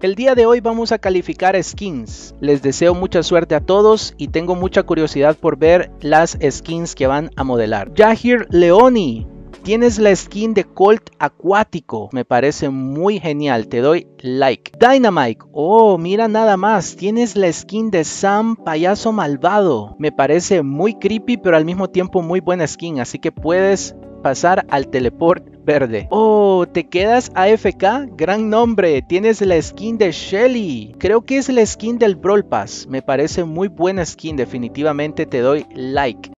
El día de hoy vamos a calificar skins. Les deseo mucha suerte a todos y tengo mucha curiosidad por ver las skins que van a modelar. Yahir Leoni, tienes la skin de Colt acuático, me parece muy genial, te doy like. Dynamite, oh mira nada más, tienes la skin de Sam payaso malvado, me parece muy creepy pero al mismo tiempo muy buena skin, así que puedes pasar al teleport verde. Oh, te quedas AFK, gran nombre, tienes la skin de Shelly, creo que es la skin del Brawl Pass, me parece muy buena skin, definitivamente te doy like.